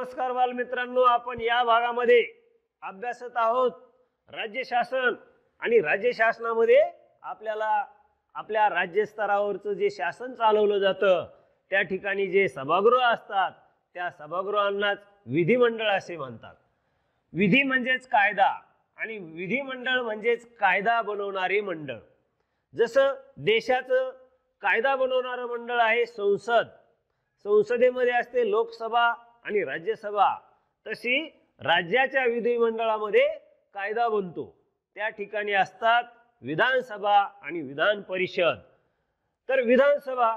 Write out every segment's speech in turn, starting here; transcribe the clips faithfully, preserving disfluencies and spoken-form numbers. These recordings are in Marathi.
नमस्कार बालमित्रांनो, आपण या भागामध्ये अभ्यासत आहोत राज्य शासन आणि राज्य शासनामध्ये आपल्याला आपल्या राज्य स्तरावरचं जे शासन चालवलं जातं त्या ठिकाणी जे सभागृह असतात त्या सभागृहांनाच विधिमंडळ असे म्हणतात। विधी म्हणजेच कायदा आणि विधिमंडळ म्हणजेच कायदा बनवणारे मंडळ। जसं देशाचं कायदा बनवणारं मंडळ आहे संसद, संसदेमध्ये असते लोकसभा आणि राज्यसभा, तशी राज्याच्या विधिमंडळामध्ये कायदा बनतो त्या ठिकाणी असतात विधानसभा आणि विधान परिषद। तर विधानसभा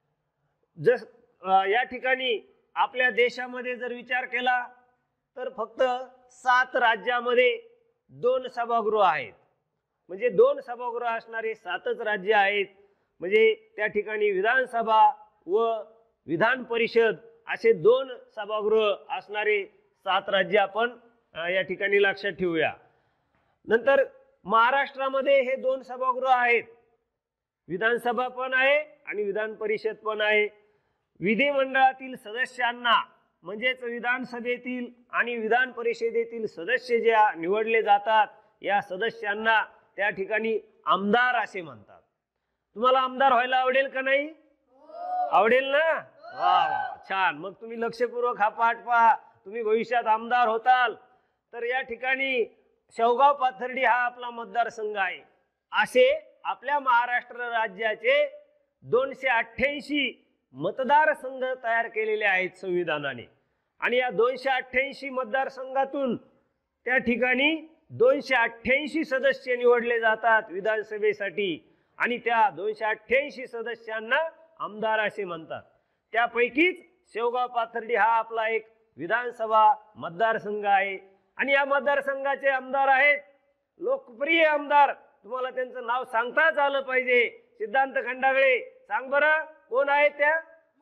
जस या ठिकाणी आपल्या देशामध्ये जर विचार केला तर फक्त सात राज्यामध्ये दोन सभागृह आहेत, म्हणजे दोन सभागृह असणारे सातच राज्य आहेत। म्हणजे त्या ठिकाणी विधानसभा व विधान परिषद असे दोन सभागृह असणारे सात राज्य आपण या ठिकाणी लक्षात ठेवूया। नंतर महाराष्ट्रामध्ये हे दोन सभागृह आहेत, विधानसभा पण आहे आणि विधान परिषद पण आहे। विधिमंडळातील सदस्यांना म्हणजेच विधानसभेतील आणि विधान परिषदेतील सदस्य जे निवडले जातात या सदस्यांना त्या ठिकाणी आमदार असे म्हणतात। तुम्हाला आमदार व्हायला आवडेल का नाही? आवडेल ना? वा वा, छान। मग तुम्ही लक्षपूर्वक हा पाठ पहा, तुम्ही भविष्यात आमदार होताल। तर या ठिकाणी शेवगाव पाथर्डी हा आपला मतदारसंघ आहे। असे आपल्या महाराष्ट्र राज्याचे दोनशे अठ्ठ्याऐंशी मतदारसंघ तयार केलेले आहेत संविधानाने, आणि या दोनशे अठ्ठ्याऐंशी मतदारसंघातून त्या ठिकाणी दोनशे अठ्ठ्याऐंशी सदस्य निवडले जातात विधानसभेसाठी, आणि त्या दोनशे अठ्ठ्याऐंशी सदस्यांना आमदार असे म्हणतात। त्यापैकीच शेवगाव पाथर्डी हा आपला एक विधानसभा मतदारसंघ आहे, आणि या मतदारसंघाचे आमदार आहेत लोकप्रिय आमदार। तुम्हाला त्यांचं नाव सांगताच आलं पाहिजे। सिद्धांत खंडागळे, सांग बरं कोण आहेत त्या?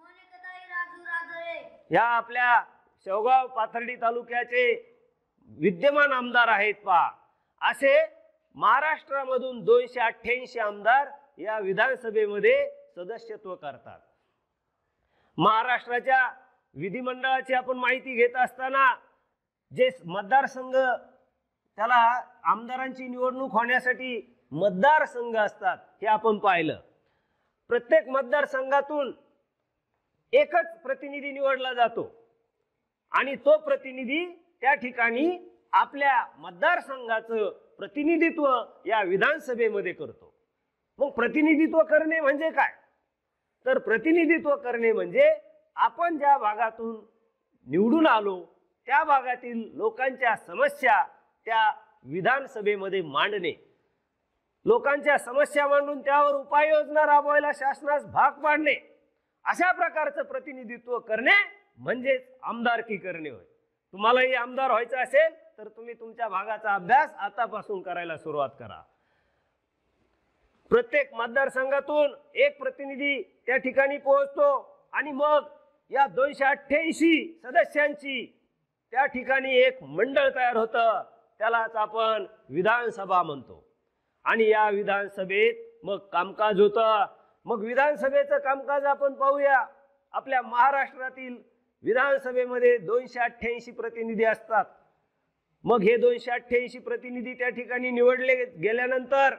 या आपल्या शेवगाव पाथर्डी तालुक्याचे विद्यमान आमदार आहेत पहा। असे महाराष्ट्रामधून दोनशे अठ्ठ्याऐंशी आमदार या विधानसभेमध्ये सदस्यत्व करतात। महाराष्ट्राच्या विधिमंडळाची आपण माहिती घेत असताना जे मतदारसंघ, त्याला आमदारांची निवडणूक होण्यासाठी मतदारसंघ असतात हे आपण पाहिलं। प्रत्येक मतदारसंघातून एकच प्रतिनिधी निवडला जातो, आणि तो प्रतिनिधी त्या ठिकाणी आपल्या मतदारसंघाचं प्रतिनिधित्व या विधानसभेमध्ये करतो। मग प्रतिनिधित्व करणे म्हणजे काय? तर प्रतिनिधित्व करणे म्हणजे आपण ज्या भागातून निवडून आलो त्या भागातील लोकांच्या समस्या त्या विधानसभेमध्ये मांडणे, लोकांच्या समस्या मांडून त्यावर उपाययोजना राबवायला शासनास भाग पाडणे, अशा प्रकारचं प्रतिनिधित्व करणे म्हणजे आमदारकी करणे होय। तुम्हालाही आमदार व्हायचं असेल तर तुम्ही तुमच्या भागाचा अभ्यास आतापासून करायला सुरुवात करा। प्रत्येक मतदारसंघातून एक प्रतिनिधी त्या ठिकाणी पोहोचतो, आणि मग या दोनशे अठ्ठ्याऐंशी सदस्यांची त्या ठिकाणी एक मंडळ तयार होतं, त्यालाच आपण विधानसभा म्हणतो। आणि या विधानसभेत मग कामकाज होतं। मग विधानसभेचं कामकाज आपण पाहूया। आपल्या महाराष्ट्रातील विधानसभेमध्ये दोनशे अठ्ठ्याऐंशी प्रतिनिधी असतात। मग हे दोनशे अठ्ठ्याऐंशी प्रतिनिधी त्या ठिकाणी निवडले गेल्यानंतर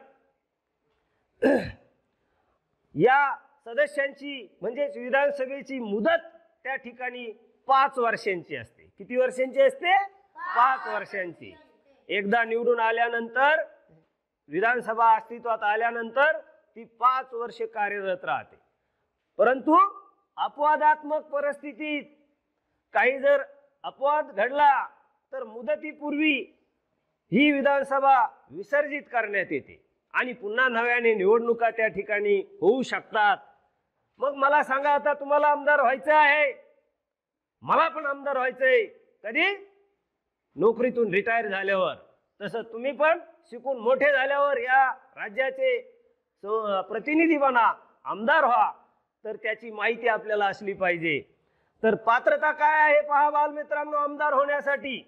या सदस्यांची म्हणजेच विधानसभेची मुदत त्या ठिकाणी पाच वर्षांची असते। किती वर्षांची असते? पाच वर्षांची। एकदा निवडून आल्यानंतर, विधानसभा अस्तित्वात आल्यानंतर ती पाच वर्षे कार्यरत राहते। परंतु अपवादात्मक परिस्थितीत काही जर अपवाद घडला तर मुदतीपूर्वी ही विधानसभा विसर्जित करण्यात येते, आणि पुन्हा नव्याने निवडणुका त्या ठिकाणी होऊ शकतात। मग मला सांगा, आता तुम्हाला आमदार व्हायचं आहे, मला पण आमदार व्हायचंय, कधी? नोकरीतून रिटायर झाल्यावर। तसं तुम्ही पण शिकून मोठे झाल्यावर या राज्याचे प्रतिनिधी बना, आमदार व्हा। तर त्याची माहिती आपल्याला असली पाहिजे। तर पात्रता काय आहे पहा बालमित्रांनो, आमदार होण्यासाठी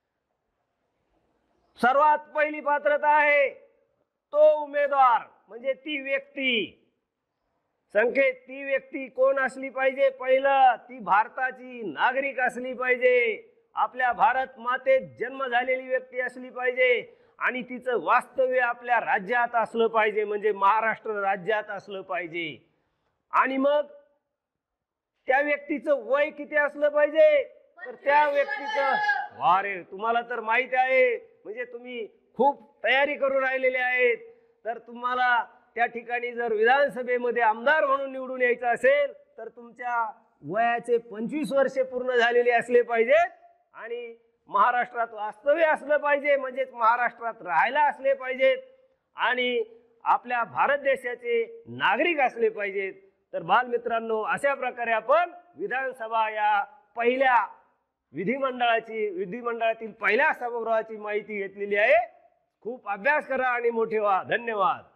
सर्वात पहिली पात्रता आहे तो उमेदवार म्हणजे ती व्यक्ती संकेत, ती व्यक्ती कोण असली पाहिजे? पहिलं, ती भारताची नागरिक असली पाहिजे, आपल्या भारत मातेत जन्म झालेली व्यक्ती असली पाहिजे आणि तिचं वास्तव्य आपल्या राज्यात असलं पाहिजे, म्हणजे महाराष्ट्र राज्यात असलं पाहिजे. आणि मग त्या व्यक्तीचं वय किती असलं पाहिजे? तर त्या व्यक्तीचं, वारे तुम्हाला तर माहिती आहे, म्हणजे तुम्ही खूप तयारी करून राहिलेले आहेत. तर तुम्हाला त्या ठिकाणी जर विधानसभेमध्ये आमदार म्हणून निवडून यायचं असेल तर तुमच्या वयाचे पंचवीस वर्षे पूर्ण झालेले असले पाहिजेत आणि महाराष्ट्रात वास्तव्य असलं पाहिजे, म्हणजेच महाराष्ट्रात राहायला असले पाहिजेत आणि आपल्या भारत देशाचे नागरिक असले पाहिजेत. तर बालमित्रांनो, अशा प्रकारे आपण विधानसभा या पहिल्या विधिमंडळाची विधिमंडळातील पहिल्या सभागृहाची माहिती घेतलेली आहे. खूप अभ्यास करा आणि मोठे व्हा. धन्यवाद.